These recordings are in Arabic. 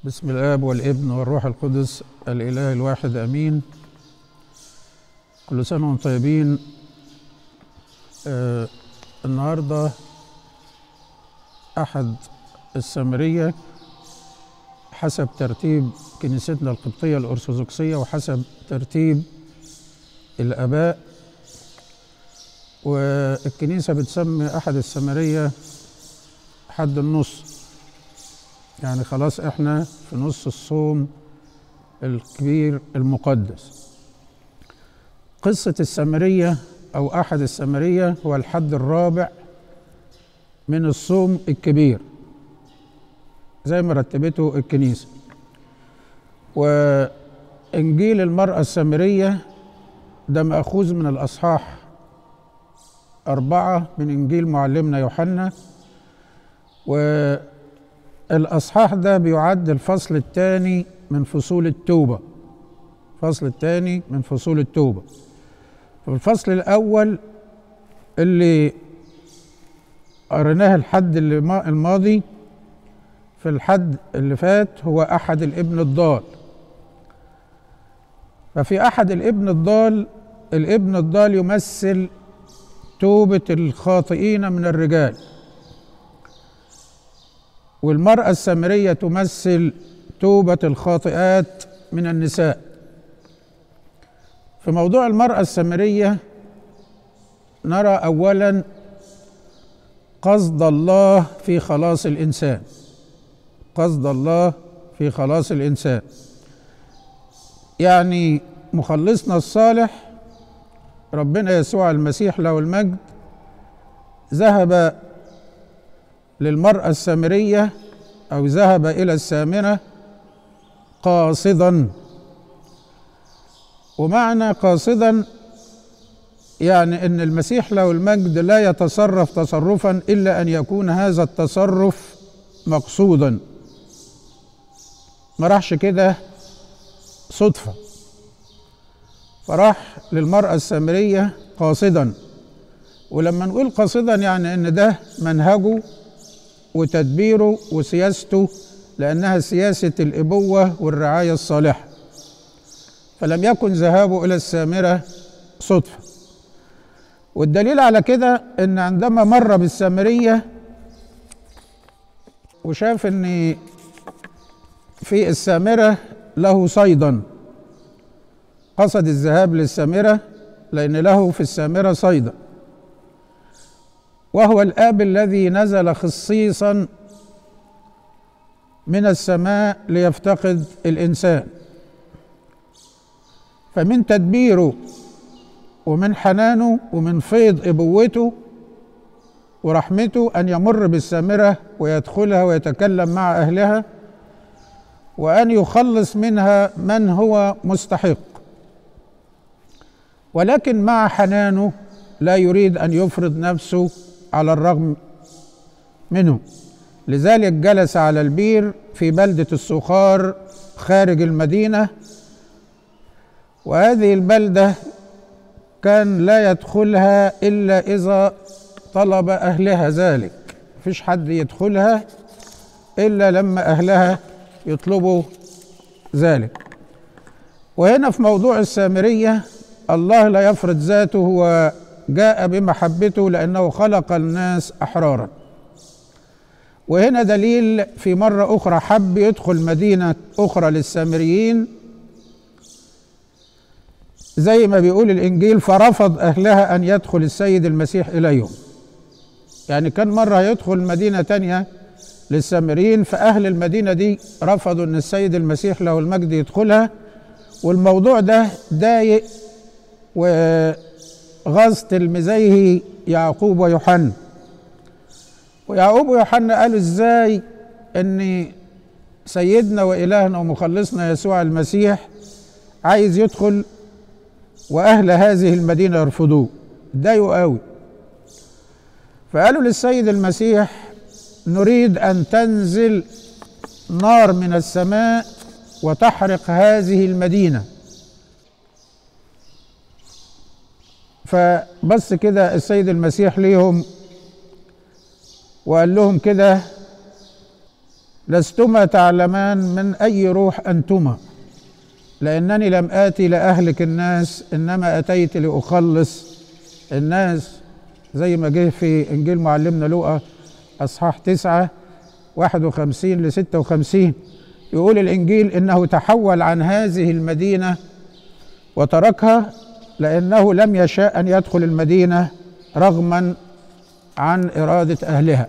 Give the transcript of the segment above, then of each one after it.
بسم الآب والابن والروح القدس الإله الواحد أمين. كل سنة وانتم طيبين. النهاردة أحد السامرية حسب ترتيب كنيستنا القبطية الأرثوذكسية وحسب ترتيب الآباء، والكنيسة بتسمي أحد السامرية حد النص، يعني خلاص احنا في نص الصوم الكبير المقدس. قصة السامرية أو أحد السامرية هو الحد الرابع من الصوم الكبير زي ما رتبته الكنيسة. وإنجيل المرأة السامرية ده مأخوذ من الأصحاح 4 من إنجيل معلمنا يوحنا، والأصحاح ده بيعد الفصل الثاني من فصول التوبة. الفصل الثاني من فصول التوبة. في الفصل الأول اللي قريناه الحد الماضي، في الحد اللي فات هو أحد الابن الضال. ففي أحد الابن الضال، الابن الضال يمثل توبة الخاطئين من الرجال، والمرأة السامرية تمثل توبة الخاطئات من النساء. في موضوع المرأة السامرية نرى أولا قصد الله في خلاص الإنسان. قصد الله في خلاص الإنسان، يعني مخلصنا الصالح ربنا يسوع المسيح له المجد ذهب للمرأة السامرية أو ذهب إلى السامرة قاصدا. ومعنى قاصدا يعني أن المسيح له المجد لا يتصرف تصرفا إلا أن يكون هذا التصرف مقصودا، ما راحش كده صدفة، فراح للمرأة السامرية قاصدا. ولما نقول قاصدا يعني أن ده منهجه وتدبيره وسياسته، لأنها سياسة الإبوة والرعاية الصالحة، فلم يكن ذهابه إلى السامرة صدفة. والدليل على كده أن عندما مر بالسامرية وشاف أن في السامرة له صيدا، قصد الذهاب للسامرة لأن له في السامرة صيدا، وهو الآب الذي نزل خصيصا من السماء ليفتقد الإنسان. فمن تدبيره ومن حنانه ومن فيض إبوته ورحمته أن يمر بالسامرة ويدخلها ويتكلم مع أهلها، وأن يخلص منها من هو مستحق، ولكن مع حنانه لا يريد أن يفرض نفسه على الرغم منه. لذلك جلس على البير في بلدة السخار خارج المدينة، وهذه البلدة كان لا يدخلها إلا إذا طلب أهلها ذلك. مفيش حد يدخلها إلا لما أهلها يطلبوا ذلك. وهنا في موضوع السامرية الله لا يفرض ذاته، هو جاء بمحبته لأنه خلق الناس أحرارا. وهنا دليل في مرة أخرى حب يدخل مدينة أخرى للسامريين زي ما بيقول الإنجيل، فرفض أهلها أن يدخل السيد المسيح إليهم. يعني كان مرة يدخل مدينة تانية للسامريين، فأهل المدينة دي رفضوا أن السيد المسيح له المجد يدخلها. والموضوع ده ضايق وغاظ تلميذيه يعقوب ويوحنا. ويعقوب ويوحنا قالوا ازاي ان سيدنا وإلهنا ومخلصنا يسوع المسيح عايز يدخل وأهل هذه المدينة يرفضوه. اتضايقوا قوي، فقالوا للسيد المسيح نريد أن تنزل نار من السماء وتحرق هذه المدينة. فبس كده السيد المسيح ليهم وقال لهم كده لستما تعلمان من أي روح أنتما، لأنني لم آتي لأهلك الناس إنما أتيت لأخلص الناس، زي ما جه في إنجيل معلمنا لوقا أصحاح 9 51 ل 56. يقول الإنجيل إنه تحول عن هذه المدينة وتركها لأنه لم يشاء أن يدخل المدينة رغما عن إرادة أهلها.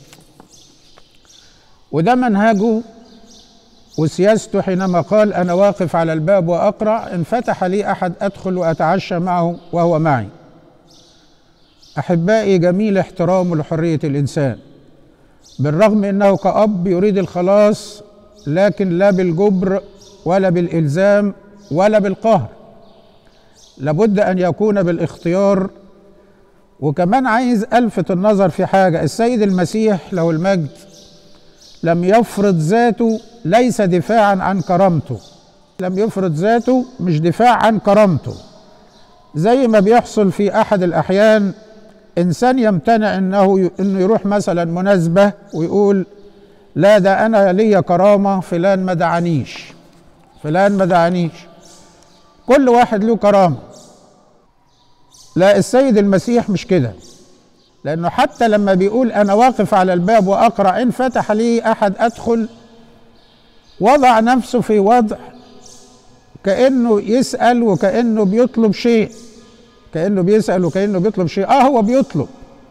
وده منهجه وسياسته حينما قال أنا واقف على الباب وأقرع، إن فتح لي أحد أدخل وأتعشى معه وهو معي. أحبائي، جميل احترامه لحرية الإنسان، بالرغم أنه كأب يريد الخلاص، لكن لا بالجبر ولا بالإلزام ولا بالقهر، لابد أن يكون بالاختيار. وكمان عايز ألفت النظر في حاجة، السيد المسيح له المجد لم يفرض ذاته، ليس دفاعا عن كرامته، لم يفرض ذاته مش دفاع عن كرامته، زي ما بيحصل في أحد الأحيان إنسان يمتنع إنه يروح مثلا مناسبة ويقول لا ده أنا ليا كرامة، فلان ما دعانيش، فلان ما دعانيش. كل واحد له كرامة. لا، السيد المسيح مش كده، لأنه حتى لما بيقول أنا واقف على الباب وأقرع إن فتح لي أحد أدخل، وضع نفسه في وضع كأنه يسأل وكأنه بيطلب شيء، كأنه بيسأل وكأنه بيطلب شيء. هو بيطلب،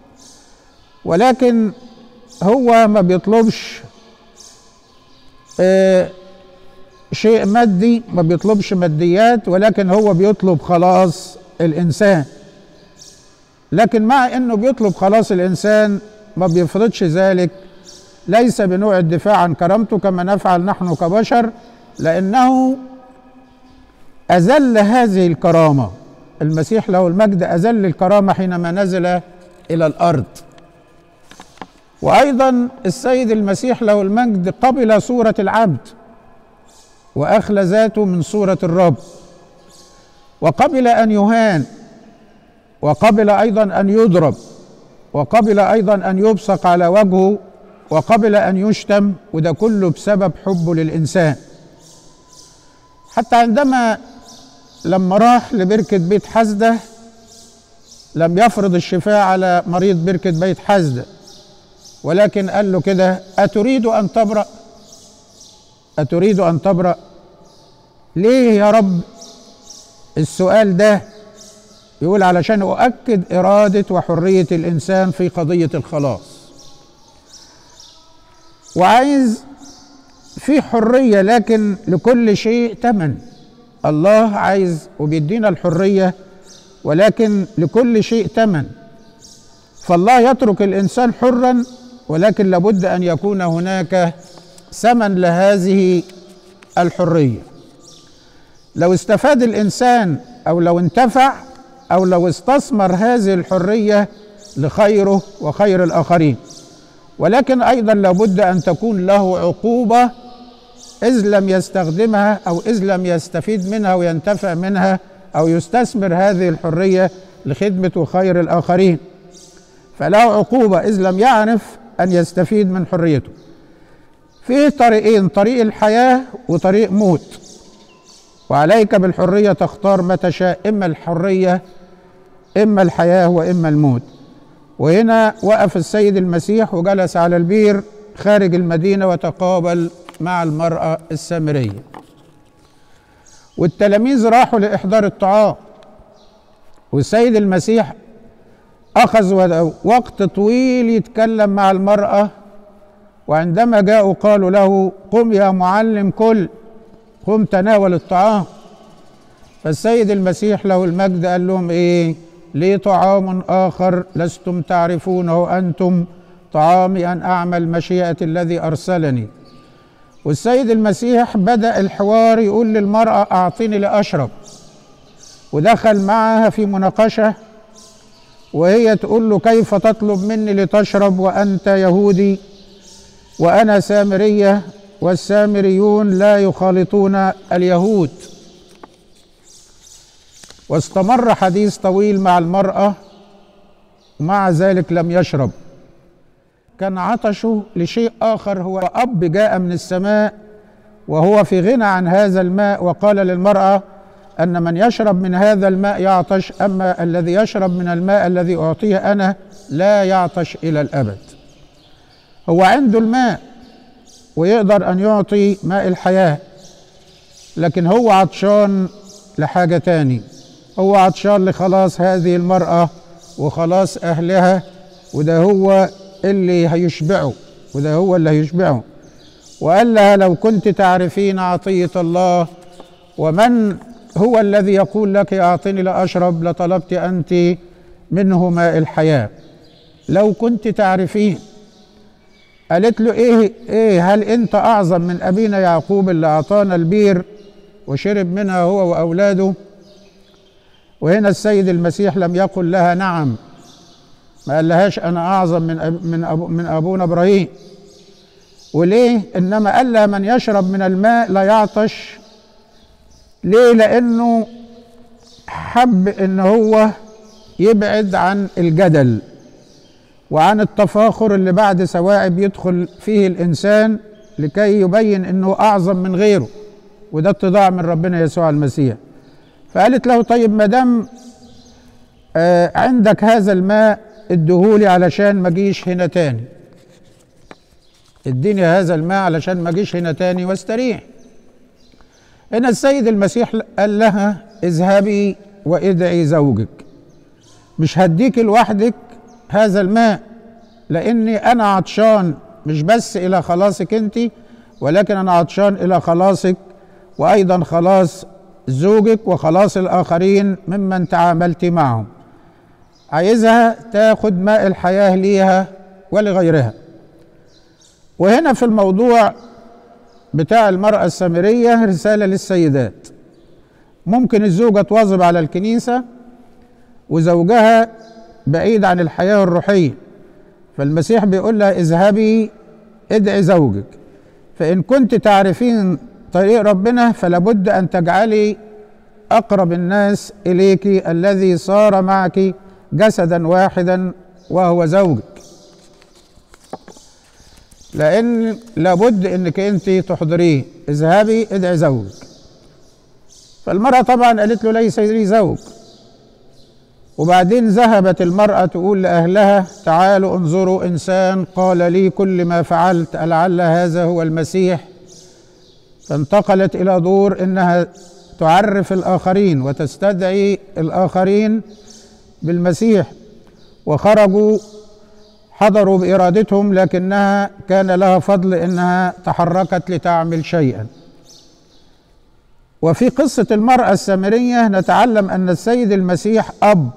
ولكن هو ما بيطلبش شيء مادي، ما بيطلبش ماديات، ولكن هو بيطلب خلاص الإنسان. لكن مع أنه بيطلب خلاص الإنسان ما بيفرضش ذلك، ليس بنوع الدفاع عن كرامته كما نفعل نحن كبشر، لأنه أذل هذه الكرامة. المسيح له المجد أذل الكرامة حينما نزل إلى الأرض. وأيضا السيد المسيح له المجد قبل صورة العبد وأخلى ذاته من صورة الرب، وقبل أن يهان، وقبل أيضا أن يضرب، وقبل أيضا أن يبصق على وجهه، وقبل أن يشتم، وده كله بسبب حبه للإنسان. حتى عندما لما راح لبركة بيت حزدة لم يفرض الشفاء على مريض بركة بيت حزدة، ولكن قال له كده أتريد أن تبرأ؟ أتريد أن تبرأ؟ ليه يا رب السؤال ده؟ يقول علشان أؤكد إرادة وحرية الإنسان في قضية الخلاص، وعايز في حرية، لكن لكل شيء ثمن. الله عايز وبيدينا الحرية، ولكن لكل شيء ثمن. فالله يترك الإنسان حرا، ولكن لابد أن يكون هناك ثمن لهذه الحرية. لو استفاد الإنسان أو لو انتفع أو لو استثمر هذه الحرية لخيره وخير الآخرين، ولكن أيضا لابد أن تكون له عقوبة إذ لم يستخدمها أو إذ لم يستفيد منها وينتفع منها أو يستثمر هذه الحرية لخدمة وخير الآخرين، فله عقوبة إذ لم يعرف أن يستفيد من حريته. فيه طريقين، طريق الحياة وطريق موت، وعليك بالحرية تختار ما تشاء، إما الحرية إما الحياة وإما الموت. وهنا وقف السيد المسيح وجلس على البير خارج المدينة وتقابل مع المرأة السامرية، والتلاميذ راحوا لإحضار الطعام، والسيد المسيح أخذ وقت طويل يتكلم مع المرأة، وعندما جاءوا قالوا له قم يا معلم كل، قم تناول الطعام. فالسيد المسيح له المجد قال لهم إيه؟ لي طعام آخر لستم تعرفونه أنتم، طعامي أن أعمل مشيئة الذي أرسلني. والسيد المسيح بدأ الحوار يقول للمرأة أعطيني لأشرب، ودخل معها في مناقشة، وهي تقول له كيف تطلب مني لتشرب وأنت يهودي وأنا سامرية والسامريون لا يخالطون اليهود. واستمر حديث طويل مع المرأة، ومع ذلك لم يشرب. كان عطشه لشيء آخر، هو أب جاء من السماء وهو في غنى عن هذا الماء، وقال للمرأة أن من يشرب من هذا الماء يعطش، أما الذي يشرب من الماء الذي أعطيه أنا لا يعطش إلى الأبد. هو عنده الماء ويقدر أن يعطي ماء الحياة، لكن هو عطشان لحاجة تاني، هو عطشان لخلاص هذه المرأة وخلاص أهلها، وده هو اللي هيشبعه، وده هو اللي هيشبعه. وقال لها لو كنت تعرفين عطية الله ومن هو الذي يقول لك أعطني لأشرب لطلبت أنت منه ماء الحياة. لو كنت تعرفين. قالت له إيه هل أنت أعظم من أبينا يعقوب اللي أعطانا البير وشرب منها هو وأولاده؟ وهنا السيد المسيح لم يقل لها نعم، ما قال لهاش أنا أعظم من أبونا إبراهيم. وليه؟ إنما قال لها من يشرب من الماء لا يعطش. ليه؟ لأنه حب إن هو يبعد عن الجدل وعن التفاخر اللي بعد سواعب يدخل فيه الإنسان لكي يبين إنه أعظم من غيره، وده اتضاع من ربنا يسوع المسيح. فقالت له طيب ما دام عندك هذا الماء اديهولي علشان ما اجيش هنا تاني، اديني هذا الماء علشان ما اجيش هنا تاني واستريح. هنا السيد المسيح قال لها اذهبي وادعي زوجك، مش هديك لوحدك هذا الماء، لاني انا عطشان مش بس الى خلاصك انت، ولكن انا عطشان الى خلاصك وايضا خلاص زوجك وخلاص الاخرين ممن تعاملت معهم. عايزها تاخد ماء الحياة ليها ولغيرها. وهنا في الموضوع بتاع المرأة السامرية رسالة للسيدات. ممكن الزوجة تواظب على الكنيسة وزوجها بعيد عن الحياة الروحية، فالمسيح بيقول لها اذهبي ادعي زوجك، فإن كنت تعرفين طريق ربنا فلابد أن تجعلي أقرب الناس إليك الذي صار معك جسدا واحدا وهو زوجك، لأن لابد أنك أنت تحضريه. اذهبي ادعي زوجك. فالمرأة طبعا قالت له ليس لي زوج. وبعدين ذهبت المرأة تقول لأهلها تعالوا انظروا إنسان قال لي كل ما فعلت، لعل هذا هو المسيح. فانتقلت إلى دور إنها تعرف الآخرين وتستدعي الآخرين بالمسيح، وخرجوا حضروا بإرادتهم، لكنها كان لها فضل إنها تحركت لتعمل شيئا. وفي قصة المرأة السامرية نتعلم أن السيد المسيح أب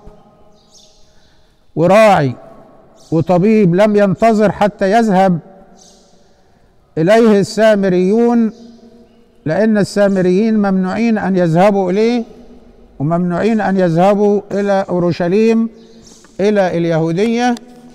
وراعي وطبيب، لم ينتظر حتى يذهب إليه السامريون، لأن السامريين ممنوعين أن يذهبوا إليه وممنوعين أن يذهبوا إلى أورشليم إلى اليهودية.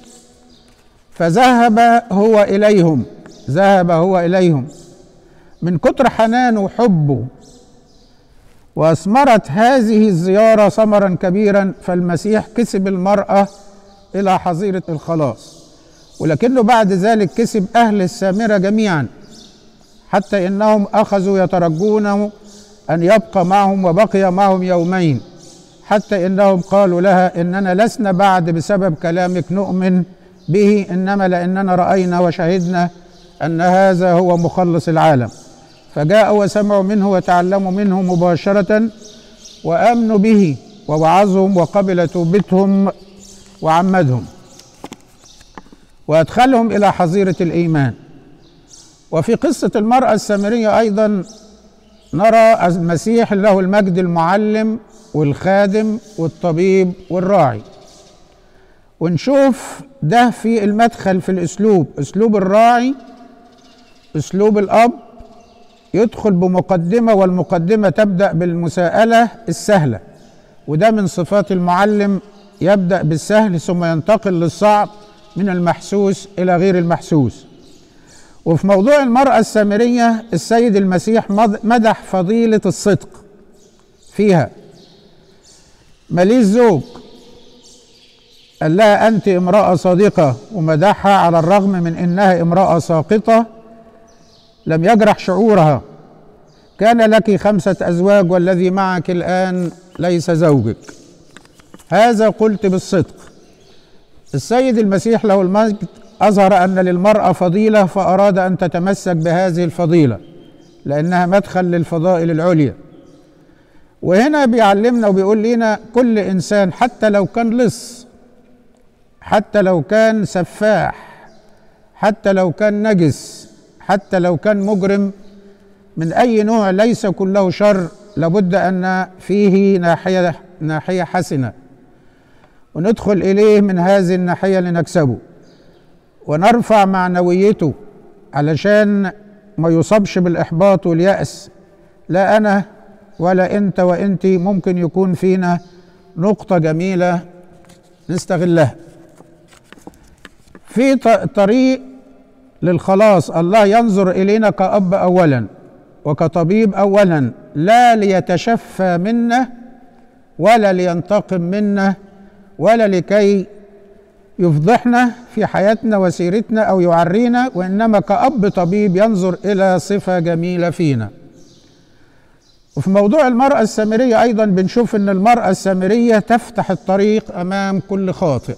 فذهب هو إليهم، ذهب هو إليهم من كتر حنانه وحبه، وأثمرت هذه الزيارة ثمرا كبيرا. فالمسيح كسب المرأة إلى حظيرة الخلاص، ولكنه بعد ذلك كسب أهل السامرة جميعا، حتى إنهم أخذوا يترجون أن يبقى معهم، وبقي معهم يومين، حتى إنهم قالوا لها إننا لسنا بعد بسبب كلامك نؤمن به، إنما لأننا رأينا وشهدنا أن هذا هو مخلص العالم. فجاءوا وسمعوا منه وتعلموا منه مباشرة وآمنوا به، ووعظهم وقبل توبتهم وعمدهم وأدخلهم إلى حظيرة الإيمان. وفي قصة المرأة السامرية أيضا نرى المسيح له المجد المعلم والخادم والطبيب والراعي، ونشوف ده في المدخل في الأسلوب، أسلوب الراعي، أسلوب الأب يدخل بمقدمة، والمقدمة تبدأ بالمساءلة السهلة، وده من صفات المعلم، يبدأ بالسهل ثم ينتقل للصعب من المحسوس إلى غير المحسوس. وفي موضوع المرأة السامرية السيد المسيح مدح فضيلة الصدق فيها. ماليش زوج، قال لها أنت امرأة صادقة ومدحها على الرغم من أنها امرأة ساقطة لم يجرح شعورها. كان لك 5 أزواج والذي معك الآن ليس زوجك. هذا قلت بالصدق. السيد المسيح له المجد أظهر أن للمرأة فضيلة، فأراد أن تتمسك بهذه الفضيلة لأنها مدخل للفضائل العليا. وهنا بيعلمنا وبيقول لنا كل إنسان حتى لو كان لص، حتى لو كان سفاح، حتى لو كان نجس، حتى لو كان مجرم من أي نوع، ليس كله شر، لابد أن فيه ناحية حسنة وندخل إليه من هذه الناحية لنكسبه ونرفع معنويته علشان ما يصابش بالإحباط واليأس. لا أنا ولا أنت وأنت، ممكن يكون فينا نقطة جميلة نستغلها في طريق للخلاص. الله ينظر إلينا كأب أولا وكطبيب أولا، لا ليتشفى منا ولا لينتقم منا ولا لكي يفضحنا في حياتنا وسيرتنا أو يعرينا، وإنما كأب طبيب ينظر إلى صفة جميلة فينا. وفي موضوع المرأة السامرية أيضا بنشوف أن المرأة السامرية تفتح الطريق أمام كل خاطئ،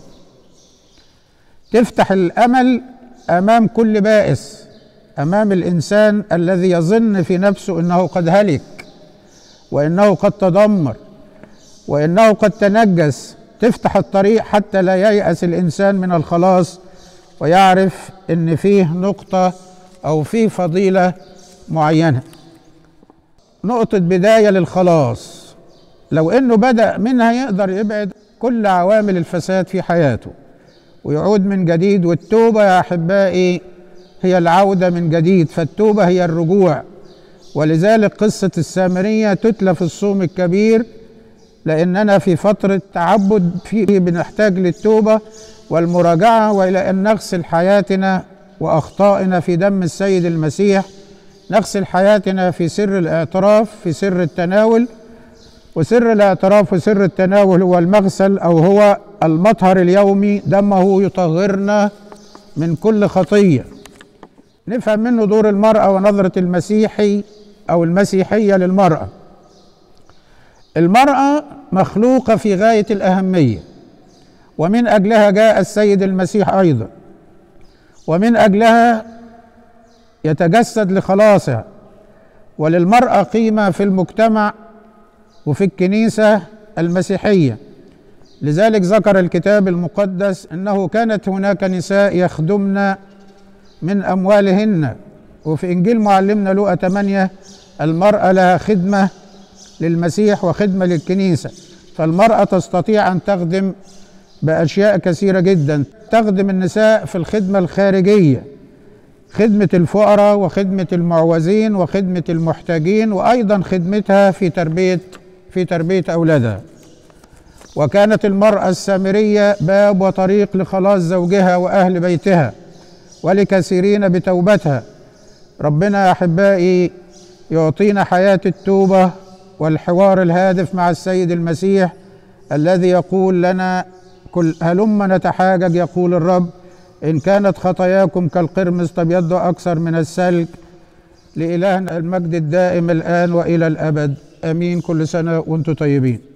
تفتح الأمل أمام كل بائس، أمام الإنسان الذي يظن في نفسه أنه قد هلك وأنه قد تدمر وأنه قد تنجس. تفتح الطريق حتى لا ييأس الإنسان من الخلاص ويعرف أن فيه نقطة أو فيه فضيلة معينة، نقطة بداية للخلاص. لو أنه بدأ منها يقدر يبعد كل عوامل الفساد في حياته ويعود من جديد. والتوبة يا أحبائي هي العودة من جديد، فالتوبة هي الرجوع. ولذلك قصة السامرية تتلى في الصوم الكبير، لأننا في فترة تعبد فيه بنحتاج للتوبة والمراجعة، وإلى أن نغسل حياتنا وأخطائنا في دم السيد المسيح، نغسل حياتنا في سر الاعتراف، في سر التناول. وسر الاعتراف وسر التناول هو المغسل أو هو المطهر اليومي، دمه يطهرنا من كل خطية. نفهم منه دور المرأة ونظرة المسيحي أو المسيحية للمرأة. المرأة مخلوقة في غاية الأهمية، ومن أجلها جاء السيد المسيح أيضا، ومن أجلها يتجسد لخلاصها. وللمرأة قيمة في المجتمع وفي الكنيسة المسيحية. لذلك ذكر الكتاب المقدس أنه كانت هناك نساء يخدمن من أموالهن. وفي إنجيل معلمنا لوقا 8 المرأة لها خدمة للمسيح وخدمة للكنيسة. فالمرأة تستطيع أن تخدم بأشياء كثيرة جدا. تخدم النساء في الخدمة الخارجية، خدمة الفقراء وخدمة المعوزين وخدمة المحتاجين، وأيضا خدمتها في تربية أولادها. وكانت المرأة السامرية باب وطريق لخلاص زوجها وأهل بيتها ولكثيرين بتوبتها. ربنا يا أحبائي يعطينا حياة التوبة والحوار الهادف مع السيد المسيح الذي يقول لنا هلم نتحاجج يقول الرب إن كانت خطاياكم كالقرمز تبيض أكثر من السلك. لإلهنا المجد الدائم الآن وإلى الأبد، آمين. كل سنة وأنتم طيبين.